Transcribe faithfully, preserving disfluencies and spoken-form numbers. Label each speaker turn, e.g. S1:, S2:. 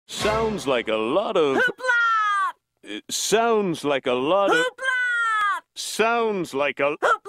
S1: Sounds like a lot of...
S2: HOOPLA!
S1: It sounds like a lot of...
S2: HOOPLA!
S1: Sounds like a...
S2: HOOPLA!